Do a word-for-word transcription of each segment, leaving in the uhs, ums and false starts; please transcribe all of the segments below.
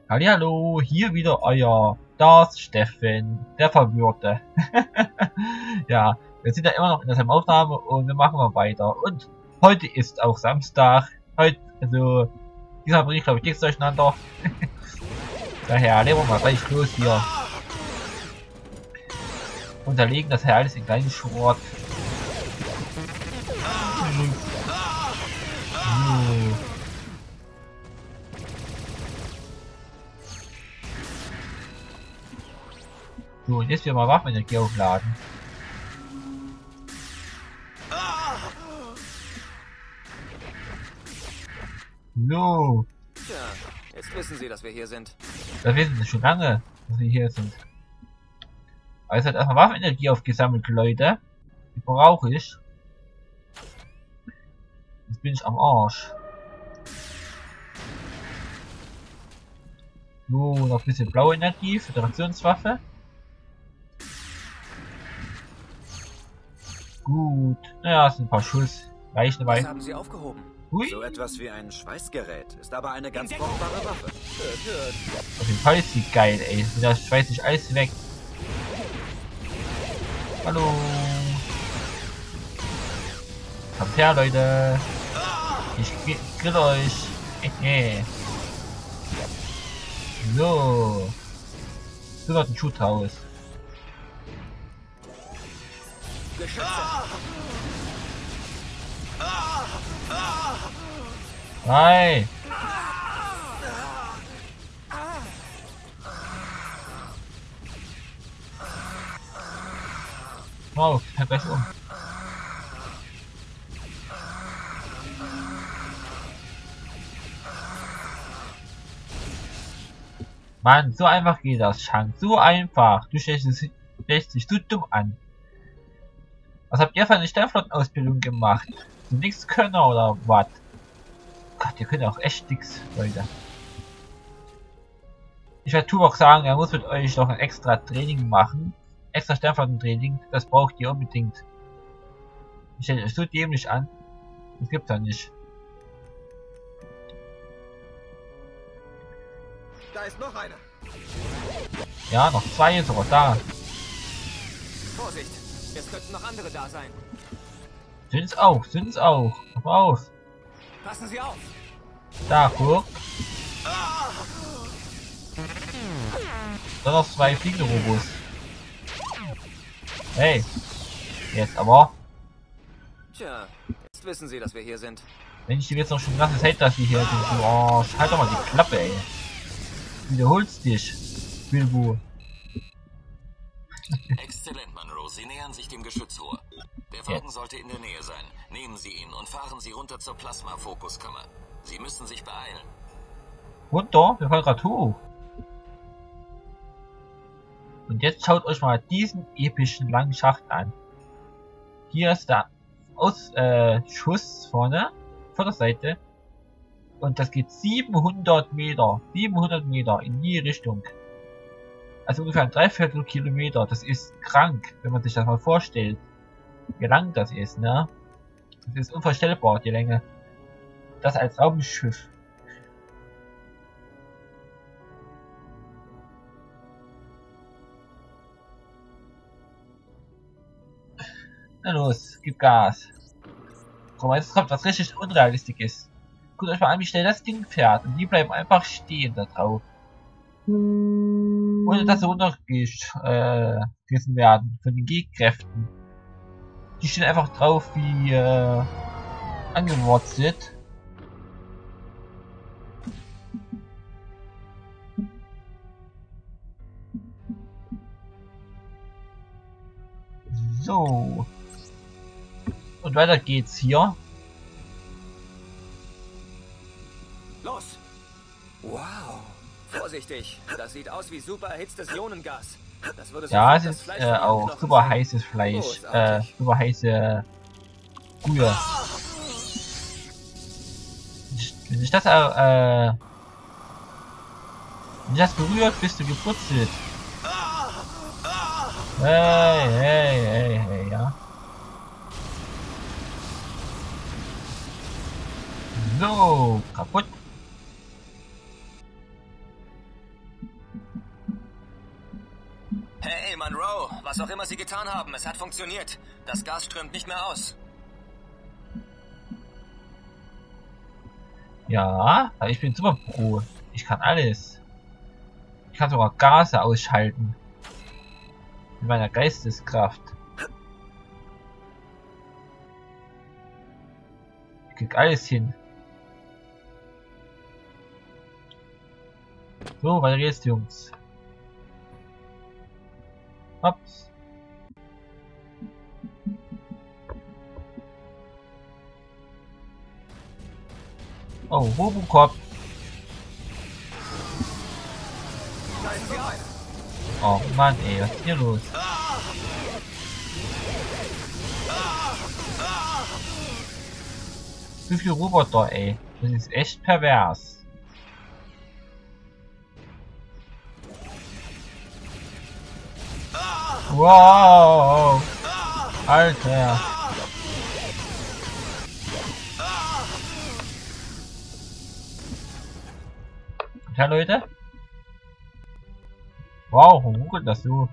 Hallihallo, hier wieder euer Das Steffen, der Verwirrte. Ja, wir sind ja immer noch in derselben Aufnahme und wir machen mal weiter. Und heute ist auch Samstag. Heute, also, diesmal bringe ich glaube ich nichts durcheinander. Daher legen wir mal gleich los hier. Unterlegen das hier alles in kleinen Schrott. So, und jetzt wieder mal Waffenenergie aufladen. So. Tja, jetzt wissen Sie, dass wir hier sind. Das wissen Sie schon lange, dass wir hier sind. Aber jetzt hat erstmal Waffenenergie aufgesammelt, Leute. Die brauche ich. Jetzt bin ich am Arsch. So, noch ein bisschen blaue Energie, Föderationswaffe. Gut. Naja, es sind ein paar Schuss. Reichen dabei. Was haben Sie aufgehoben? Hui. So etwas wie ein Schweißgerät, ist aber eine ganz brauchbare Waffe. Auf jeden Fall ist die geil, ey. Da schweißt sich alles weg. Hallo. Kommt her, Leute. Ich grill euch. So. So wird ein Schuhhaus. Hi. Wow, ich hab gleich um. Mann, so einfach geht das, Shank. So einfach. Du stellst dich so dumm an. Was habt ihr für eine Sternflottenausbildung gemacht? So nix Könner oder was? Gott, ihr könnt auch echt nix, Leute. Ich werde Tuvok sagen, er muss mit euch noch ein extra Training machen. Extra Sternflottentraining, das braucht ihr unbedingt. Ich stelle euch so dämlich an. Das gibt's ja nicht. Da ist noch einer. Ja, noch zwei sogar da. Vorsicht, es könnten noch andere da sein. Sind's auch, sind's auch. Pass auf. Passen Sie auf. Da, guck. Da noch zwei fliegende Robos. Hey. Jetzt aber. Tja, jetzt wissen Sie, dass wir hier sind. Wenn ich dir jetzt noch schon ganzes Hate, dass wir hier sind. Du Arsch. Halt doch mal die Klappe, ey. Wiederholst dich. Bilbo. Exzellent, Monroe. Sie nähern sich dem Geschützrohr. Der Wagen ja. sollte in der Nähe sein. Nehmen Sie ihn und fahren Sie runter zur Plasma-Fokuskammer. Sie müssen sich beeilen. Runter? Wir fahren gerade hoch. Und jetzt schaut euch mal diesen epischen langen Schacht an. Hier ist der Aus äh, Schuss vorne, von der Seite. Und das geht siebenhundert Meter. siebenhundert Meter in die Richtung. Also ungefähr ein Dreiviertel Kilometer. Das ist krank, wenn man sich das mal vorstellt. Wie lang das ist, ne? Das ist unvorstellbar, die Länge. Das als Raumschiff. Na los, gib Gas. Komm, jetzt kommt was richtig unrealistisch ist. Guckt euch mal an, wie schnell das Ding fährt. Und die bleiben einfach stehen da drauf. Ohne dass sie runtergerissen äh, werden von den G-Kräften. Die stehen einfach drauf wie äh, angewurzelt. So. Und weiter geht's hier. Los! Wow! Vorsichtig! Das sieht aus wie super erhitztes Ionengas. Das würde Ja, es das ist Fleisch äh, von auch Knochen super sein. heißes Fleisch. Äh, Großartig. super heiße Brühe. Wenn sich das äh, wenn dich das berührt, bist du geputzelt. Hey, hey, hey, hey, ja. So, kaputt. Was auch immer sie getan haben, es hat funktioniert. Das Gas strömt nicht mehr aus. Ja, ich bin super Pro. Ich kann alles. Ich kann sogar Gase ausschalten. Mit meiner Geisteskraft. Ich krieg alles hin. So, weiter geht's, Jungs. Ups. Oh, Robocop. Oh Mann, ey, was ist hier los? Zu viel Roboter, ey. Das ist echt pervers. Wow! Alter! Ja, Leute? Wow, wo ruckelt das so?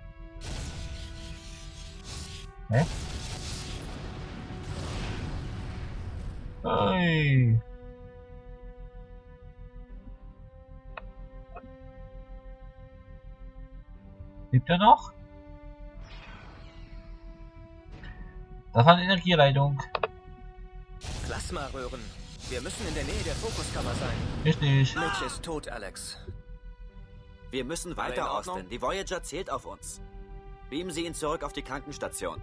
Hä? Hey! Lebt er noch? Das war eine Energieleitung. Plasmaröhren. Wir müssen in der Nähe der Fokuskammer sein. Richtig. Mitch ist tot, Alex. Wir müssen Alle in weiter, Ordnung? Austin. Die Voyager zählt auf uns. Beamen Sie ihn zurück auf die Krankenstation.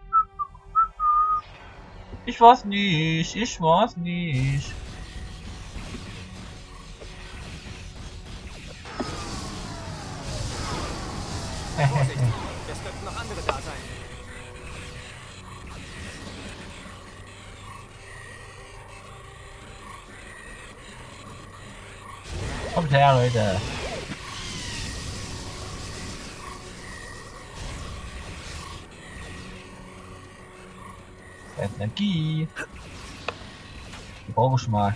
Ich war's nicht. Ich war's nicht. Vorsicht, es könnten noch andere da sein. Kommt her, Leute. Energie. Die brauche ich mal.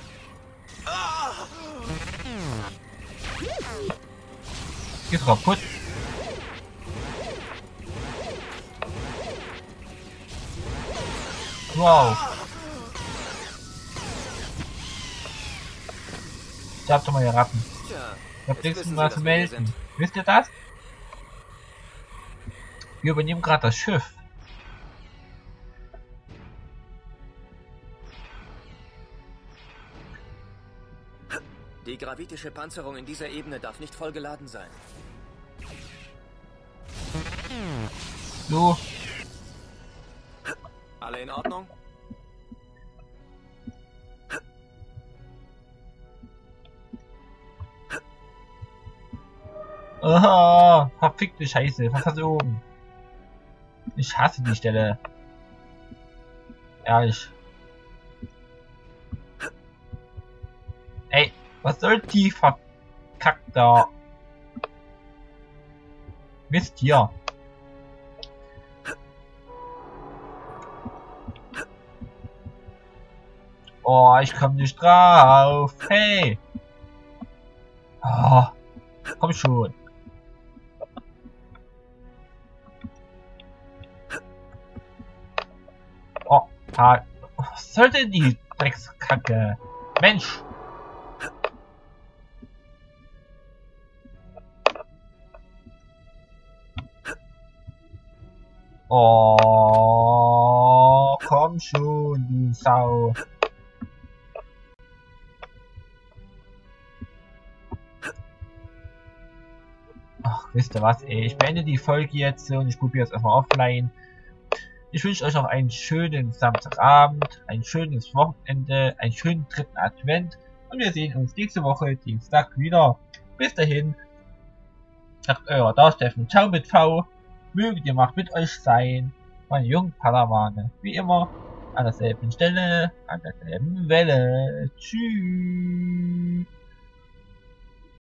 Geht kaputt. Wow. Ich hab doch mal hier Ratten. Tja, Ich hab jetzt nichts wissen mehr Sie, zu dass wir hier melden. sind. Wisst ihr das? Wir übernehmen gerade das Schiff. Die gravitische Panzerung in dieser Ebene darf nicht voll geladen sein. So. Alle in Ordnung? Oh, verfickte Scheiße. Was hast du oben? Ich hasse die Stelle. Ehrlich. Ey, was soll die verkackter Mist hier? Oh, ich komm nicht drauf. Hey. Oh, komm schon. Oh, ah, was soll denn die Dreckskacke? Mensch. Oh, komm schon, du Sau. Ach, wisst ihr was, ey, ich beende die Folge jetzt und ich probiere es erstmal offline. Ich wünsche euch noch einen schönen Samstagabend, ein schönes Wochenende, einen schönen dritten Advent und wir sehen uns nächste Woche Dienstag wieder. Bis dahin, sagt euer Darsteffen, ciao mit V, möge die Macht mit euch sein, meine jungen Padawane, wie immer, an derselben Stelle, an derselben Welle, tschüss.